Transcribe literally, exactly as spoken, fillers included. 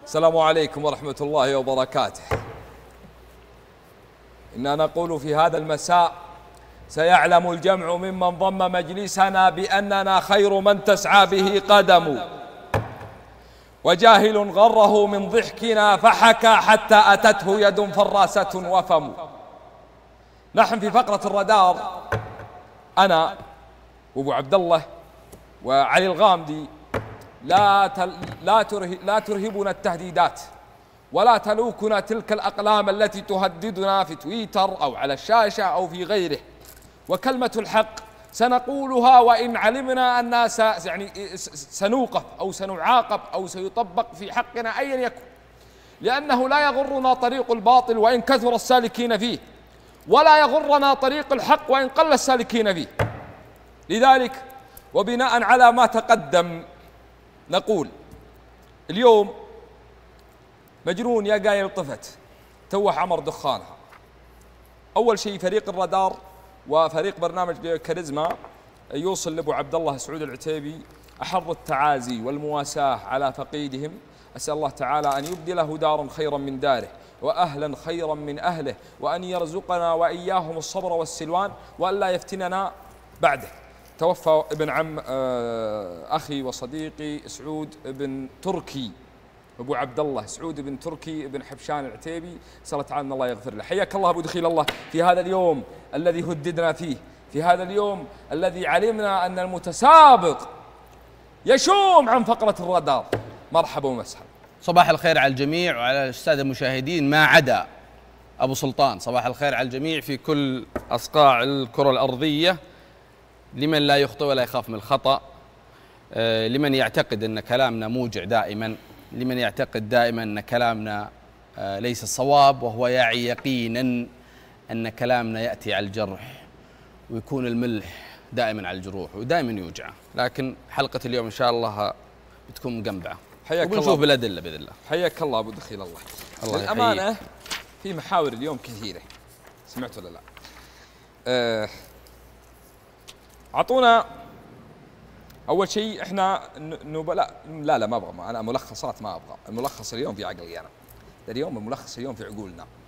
السلام عليكم ورحمة الله وبركاته. إننا نقول في هذا المساء: سيعلم الجمع ممن ضم مجلسنا بأننا خير من تسعى به قدم، وجاهل غره من ضحكنا فحكى حتى أتته يد فراسة وفم. نحن في فقرة الرادار، أنا وأبو عبد الله وعلي الغامدي، لا تل لا, ترهب لا ترهبنا التهديدات، ولا تلوكنا تلك الأقلام التي تهددنا في تويتر أو على الشاشة أو في غيره. وكلمة الحق سنقولها وإن علمنا أننا يعني سنوقف أو سنعاقب أو سيطبق في حقنا أيا يكن، لأنه لا يغرنا طريق الباطل وإن كثر السالكين فيه، ولا يغرنا طريق الحق وإن قل السالكين فيه. لذلك وبناء على ما تقدم نقول: اليوم مجنون يا قايل طفت توح عمر دخانها. أول شيء فريق الرادار وفريق برنامج كاريزما يوصل لأبو عبد الله سعود العتيبي أحر التعازي والمواساة على فقيدهم. أسأل الله تعالى أن يبدله دارا خيرا من داره وأهلا خيرا من أهله، وأن يرزقنا وإياهم الصبر والسلوان، وأن لا يفتننا بعده. توفى ابن عم أخي وصديقي سعود بن تركي، أبو عبد الله سعود بن تركي بن حبشان العتيبي، أسأل الله تعالى أن الله يغفر له. حياك الله أبو دخيل الله في هذا اليوم الذي هددنا فيه، في هذا اليوم الذي علمنا أن المتسابق يشوم عن فقرة الرادار. مرحبا ومسهلا. صباح الخير على الجميع وعلى السادة المشاهدين ما عدا أبو سلطان. صباح الخير على الجميع في كل أصقاع الكرة الأرضية، لمن لا يخطئ ولا يخاف من الخطأ، لمن يعتقد أن كلامنا موجع دائما، لمن يعتقد دائما أن كلامنا ليس الصواب، وهو يعي يقينا أن كلامنا يأتي على الجرح، ويكون الملح دائما على الجروح ودائما يوجع. لكن حلقة اليوم إن شاء الله بتكون مقنبعة، حياك الله، ونشوف بالأدلة بإذن الله. حياك الله أبو دخيل الله. الله للأمانة في محاور اليوم كثيرة، سمعت ولا لا؟ أه أعطونا أول شيء إحنا نبلا لا لا ما أبغى، أنا ملخصات ما أبغى. الملخص اليوم في عقلي أنا، اليوم الملخص اليوم في عقولنا.